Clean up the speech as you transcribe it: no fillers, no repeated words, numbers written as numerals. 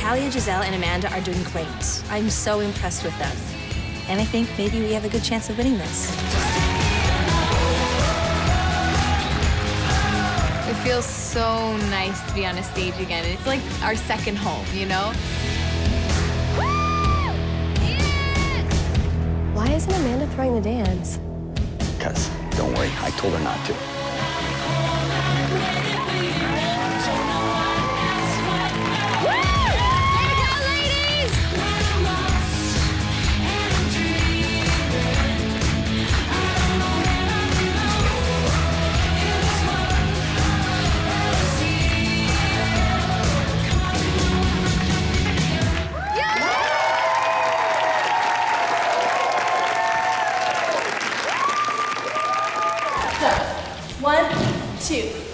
Thalia, Giselle, and Amanda are doing great. I'm so impressed with them. And I think maybe we have a good chance of winning this. It feels so nice to be on a stage again. It's like our second home, you know? Why isn't Amanda throwing the dance? Because, don't worry, I told her not to. One, two.